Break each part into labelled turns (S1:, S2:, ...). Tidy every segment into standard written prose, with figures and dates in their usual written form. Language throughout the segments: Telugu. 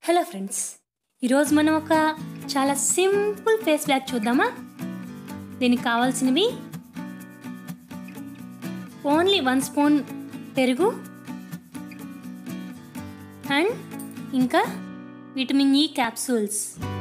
S1: హలో ఫ్రెండ్స్, ఈరోజు మనం ఒక చాలా సింపుల్ ఫేస్ ప్యాక్ చూద్దామా. దీనికి కావాల్సినవి ఓన్లీ 1 స్పూన్ పెరుగు అండ్ ఇంకా విటమిన్ ఈ క్యాప్సూల్స్.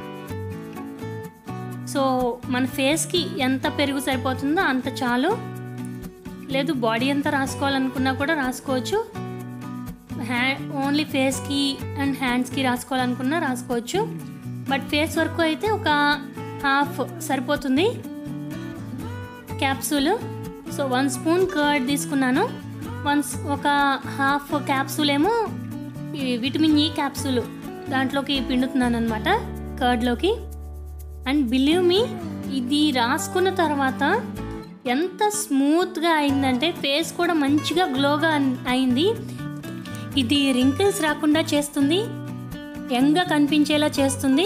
S1: సో మన ఫేస్కి ఎంత పెరుగు సరిపోతుందో అంత చాలు, లేదు బాడీ అంతా రాసుకోవాలనుకున్నా కూడా రాసుకోవచ్చు. ఓన్లీ ఫేస్కి అండ్ హ్యాండ్స్కి రాసుకోవాలనుకున్నా రాసుకోవచ్చు, బట్ ఫేస్ వరకు అయితే ఒక హాఫ్ సరిపోతుంది క్యాప్సూల్. సో 1 స్పూన్ కర్డ్ తీసుకున్నాను, ఒక హాఫ్ క్యాప్సూల్ ఏమో విటమిన్ ఈ క్యాప్సూల్ దాంట్లోకి పిండుతున్నాను అనమాట, కర్డ్లోకి. అండ్ బిలీవ్ మీ, ఇది రాసుకున్న తర్వాత ఎంత స్మూత్గా అయిందంటే ఫేస్ కూడా మంచిగా గ్లోగా అయింది. ఇది రింకిల్స్ రాకుండా చేస్తుంది, యంగ్గా కనిపించేలా చేస్తుంది.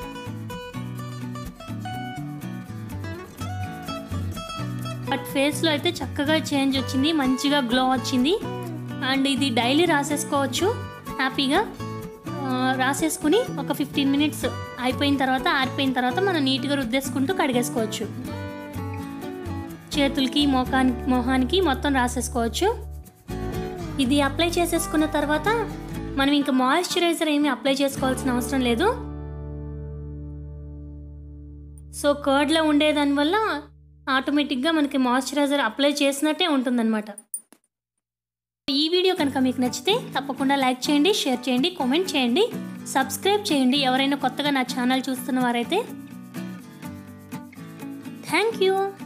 S1: బట్ ఫేస్లో అయితే చక్కగా చేంజ్ వచ్చింది, మంచిగా గ్లో వచ్చింది. అండ్ ఇది డైలీ రాసేసుకోవచ్చు హ్యాపీగా. రాసేసుకుని ఒక 15 మినిట్స్ అయిపోయిన తర్వాత, ఆరిపోయిన తర్వాత మనం నీట్గా రుద్దేసుకుంటూ కడిగేసుకోవచ్చు. చేతులకి మొహానికి మొత్తం రాసేసుకోవచ్చు. ఇది అప్లై చేసేసుకున్న తర్వాత మనం ఇంకా మాయిశ్చరైజర్ ఏమీ అప్లై చేసుకోవాల్సిన అవసరం లేదు. సో కర్డ్లో ఉండేదానివల్ల ఆటోమేటిక్గా మనకి మాయిశ్చరైజర్ అప్లై చేసినట్టే ఉంటుందన్నమాట. ఈ వీడియో కనుక మీకు నచ్చితే తప్పకుండా లైక్ చేయండి, షేర్ చేయండి, కామెంట్ చేయండి, సబ్స్క్రైబ్ చేయండి ఎవరైనా కొత్తగా నా ఛానల్ చూస్తున్న వారైతే. Thank you.